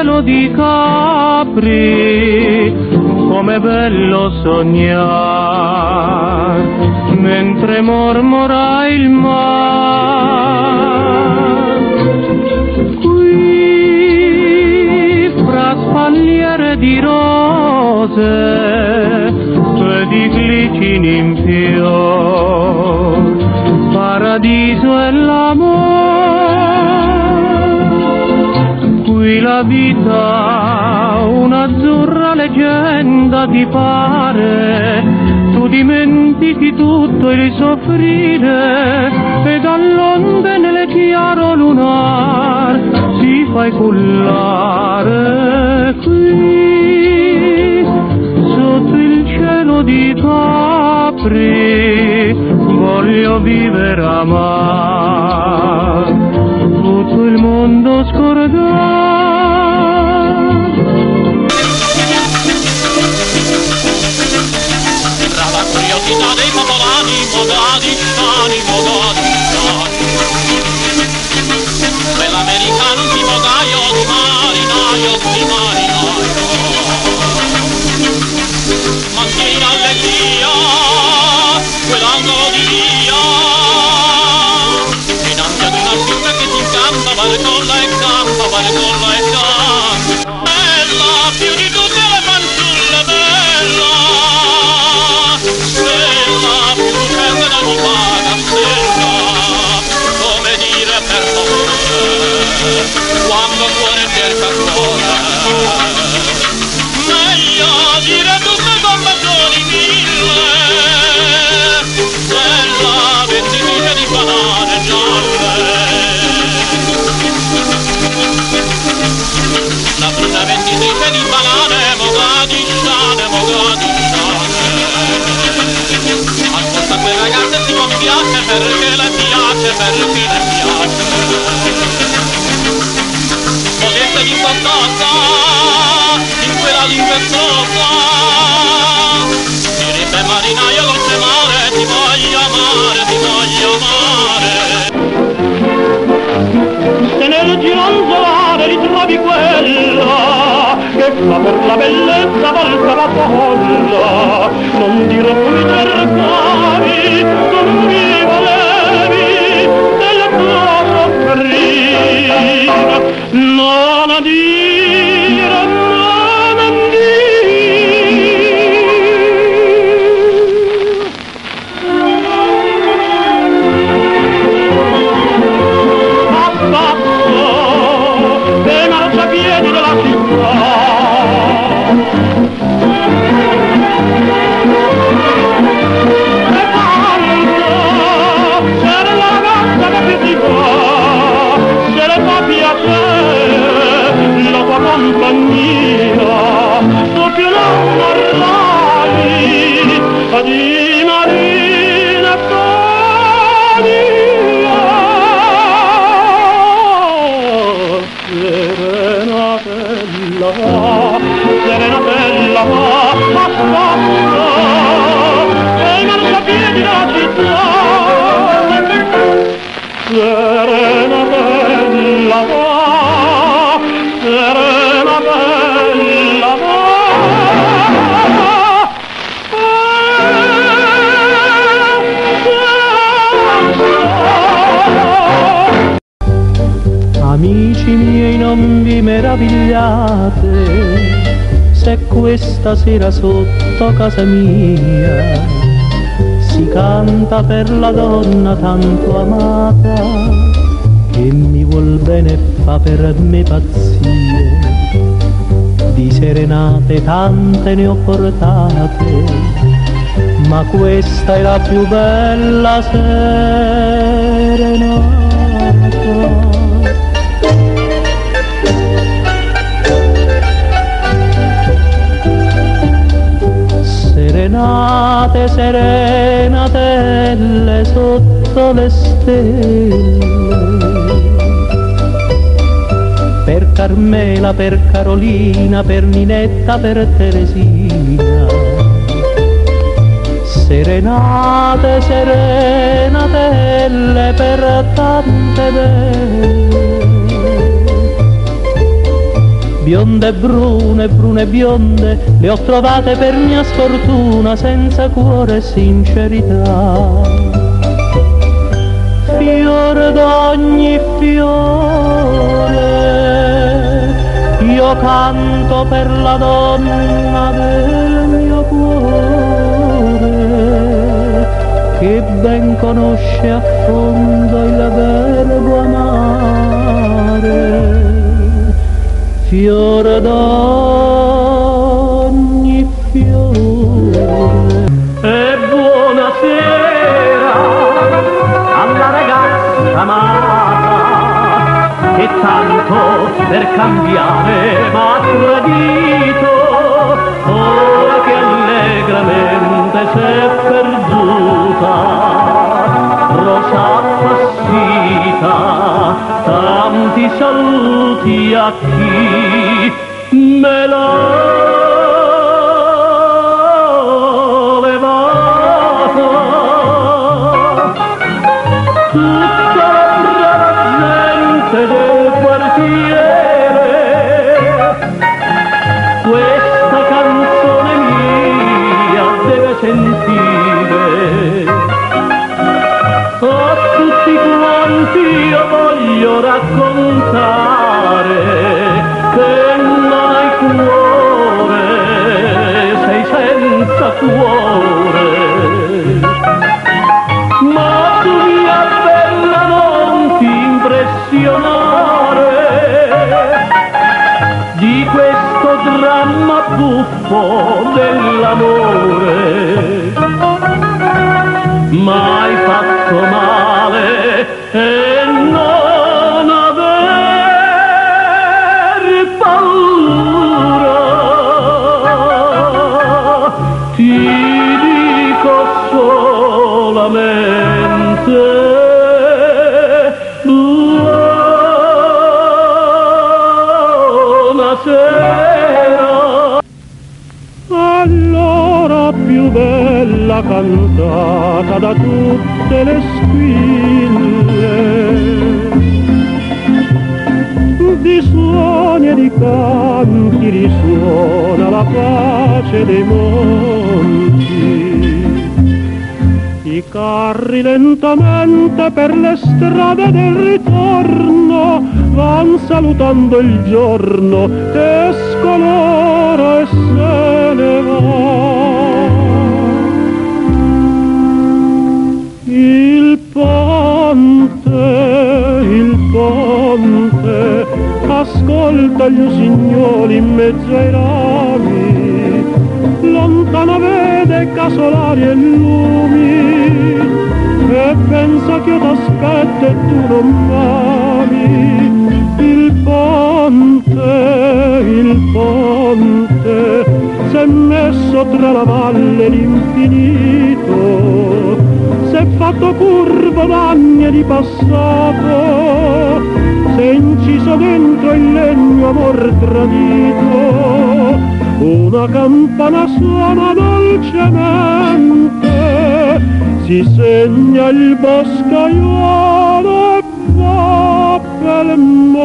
cielo di Capri, com'è bello sognare, mentre mormora il mare. Qui, fra spalliere di rose e di glicini in fior, paradiso è l'amore. Qui la vita un'azzurra leggenda ti pare, tu dimentichi tutto il soffrire e dall'onde nelle chiaro lunar si fai cullare. Qui sotto il cielo di Capri voglio vivere amare, tutto il mondo scordare. Tra la curiosità dei popolani, mogadisciani, mogadisciani, quell'americano un timogaio di marinaio, di marinaio, mantieni allegria, quell'angolo di via, dinanzi ad una fiume che si incanta, barcolla e canta, barcolla e canta. Bella, più di tutte le fanciulle, bella, bella, più lucente d'ogni vaga stella, come dire per favore, quando il cuore cerca cuore. Meglio dire tutte con bacioni mille, bella, vestitice di banane gialle, la bruna vestitrice di banane, mogadisciane, mogadisciane. Ascolta quel ragazzo e si compiace perché le piace, perché le piace. Potesse di qualcosa in quella linguezzosa, direbbe marinaio dolce mare, ti voglio amare, ti voglio amare. Se nel gironzolare ritrovi quella che fa per la bellezza volta la folla, non dire tu mi cercavi, non mi volevi della tua soffrire, non a dire, non a dire. A passo dei marciapiedi della città, compagnia, doppio non arrai, di Marina Tonia, Serenatella, Serenatella, a spasso, e i marciapiedi della città, Serenatella, serena bella Amici miei, non vi meravigliate se questa sera sotto casa mia si canta per la donna tanto amata, che mi vuol bene e fa per me pazzie. Di serenate tante ne ho portate, ma questa è la più bella serenata. Serenate, serenatelle sotto le stelle, per Carmela, per Carolina, per Ninetta, per Teresina. Serenate, serenatelle per tante belle, bionde e brune, brune e bionde, le ho trovate per mia sfortuna senza cuore e sincerità. Fiore d'ogni fiore, io canto per la donna del mio cuore, che ben conosce a fondo il verbo amare. Fiore d'ogni fiore. E buonasera alla ragazza amata, che tanto per cambiare m'ha tradito, ora che allegramente s'è perduta, rosa appassita, tanti saluti a chi me l'ha levata. Tutta la brava gente del quartiere questa canzone mia deve sentire. A tutti quanti io voglio raccontare che non hai cuore, sei senza cuore. Ma tu mia bella non ti impressionare di questo dramma buffo dell'amore. Mai fatto male e non aver paura, ti dico solamente buonasera. Allora più bella cantata da tutte le squille, di suoni e di canti risuona la pace dei monti. I carri lentamente per le strade del ritorno van salutando il giorno che scolora e se ne va. Il ponte, ascolta gli usignoli in mezzo ai rami, lontano vede casolari e lumi, e pensa che io t'aspetto e tu non m'ami. Il ponte s'è messo tra la valle e l'infinito, s'è fatto curvo d'anni e di passato, s'è inciso dentro il legno amor tradito. Una campana suona dolcemente, si segna il boscaiolo e va per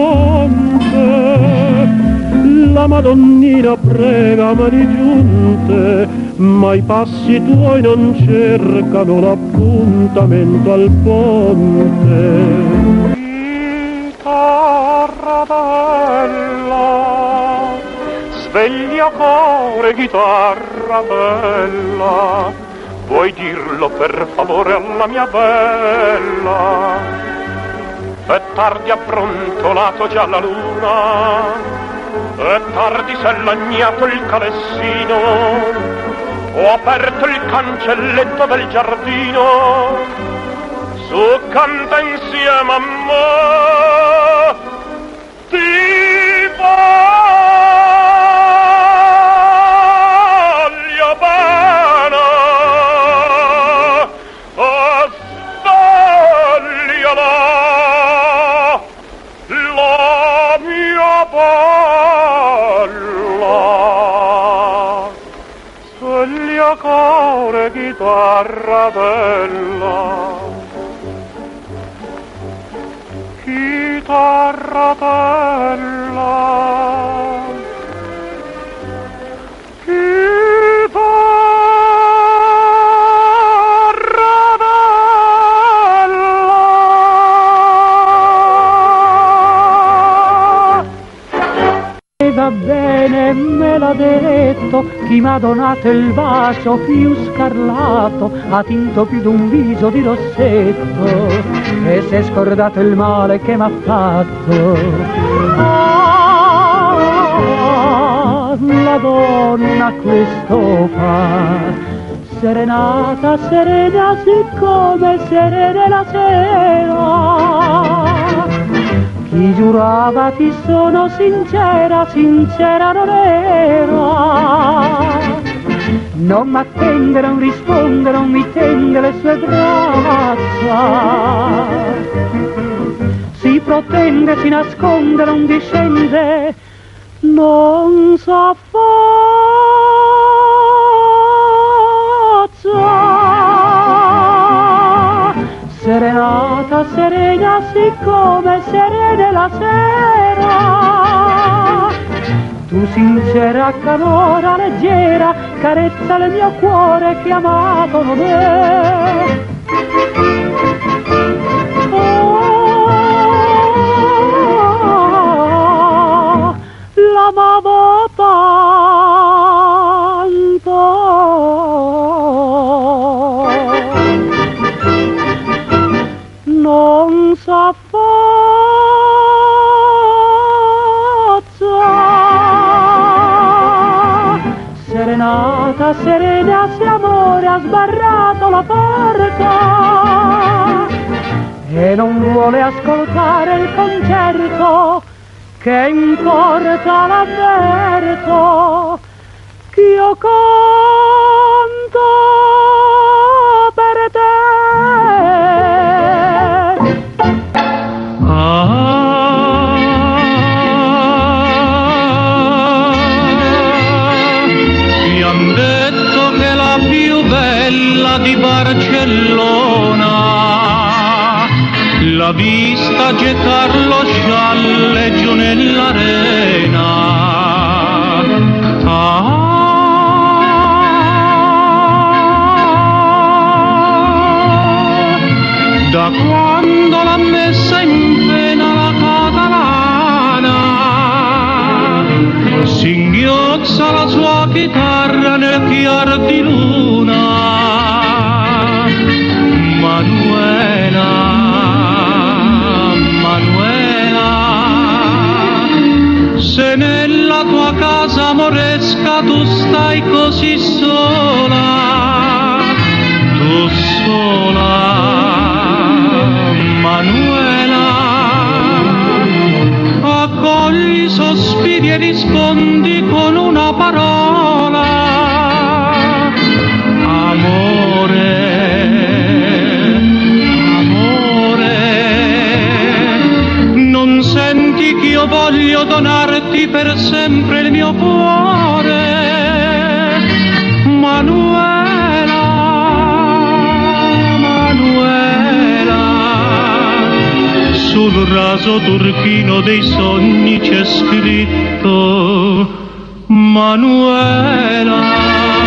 monte. La Madonnina prega a mani giunte, ma i passi tuoi non cercano l'appuntamento al ponte. Chitarra bella, sveglia core, chitarra bella, vuoi dirlo per favore alla mia bella? È tardi, ha brontolato già la luna, è tardi s'è lagnato il calessino, ho aperto il cancelletto del giardino, su canta insieme a me, ti voglio bene, svegliala, la mia bella, sveglia core, chitarra bella, chitarra bella. detto, chi m'ha donato il bacio più scarlato, ha tinto più d'un viso di rossetto, e si è scordato il male che m'ha fatto. Ah, la donna questo fa, serenata, serena, siccome serena la sera. Chi giurava ti sono sincera, sincera non era. Non m'attende, non risponde, non mi tende le sue braccia. Si protende, si nasconde, non discende, non sa serenata, serena, siccome serena la sera. Tu sincera, canora, leggera, carezza il mio cuore che amato non è. Oh, l'amavo tanto. Non sa serenata, serena, se amore ha sbarrato la porta e non vuole ascoltare il concerto che in porta l'avverto ch'io canto per te. Di Barcellona, la vista gettar lo scialleggio nell'arena. Da quando l'ha messa in pena la catalana, singhiozza la sua chitarra nel chiar di luna. Manuela, Manuela, se nella tua casa moresca tu stai così sola, tu sola, Manuela, accogli i sospiri e rispondi con una parola, amore. Senti che io voglio donarti per sempre il mio cuore, Manuela, Manuela, sul raso turchino dei sogni c'è scritto Manuela.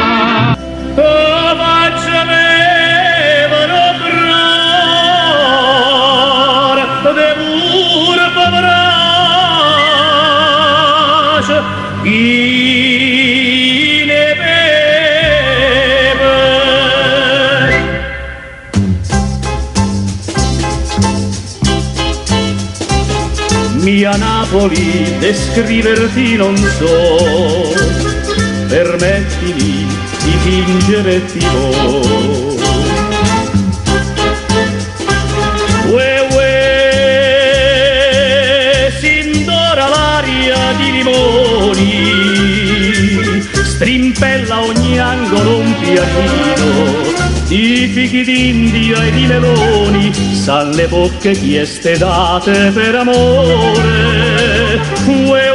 Chi ne beve? Mia Napoli, descriverti non so, permettimi di fingere ti vo. S'indora l'aria di limoni, strimpella ogni angolo un pianino di fichi d'India e di meloni, san le bocche chieste date per amore. Ue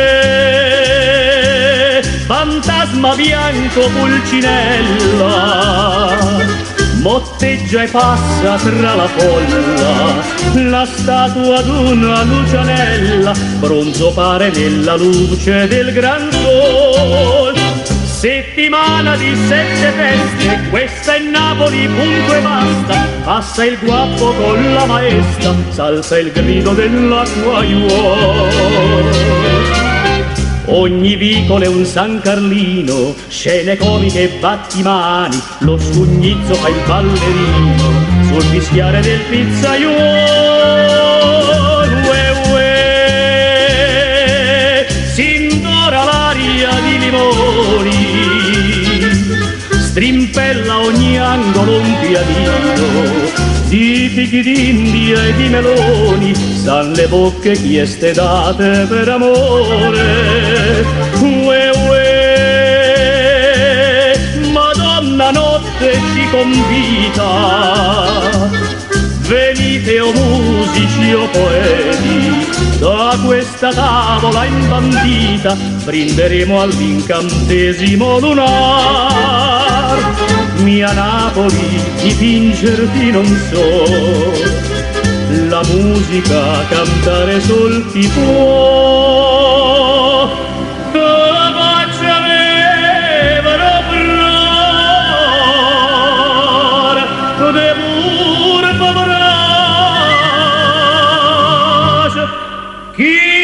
ue, fantasma bianco pulcinella, motteggia e passa tra la folla, la statua d'una lucianella, bronzo pare nella luce del gran sol. Settimana di 7 feste, questa è Napoli, punto e basta. Passa il guappo con la maestra, s'alza il grido dell'acquaiuolo. Ogni vicolo è un San Carlino, scene comiche e battimani, lo scugnizzo fa il ballerino sul fischiare del pizzaiolo. S'indora l'aria di limoni, strimpella ogni angolo un pianino, di fichi d'India e di meloni, san le bocche chieste date per amore. Madonna notte ci convita, venite o musici o poeti, da questa tavola imbandita brinderemo all'incantesimo lunar. Mia Napoli, dipingerti non so, la musica cantare sol ti può. La faccia avevano bror, de pur pavrage, chi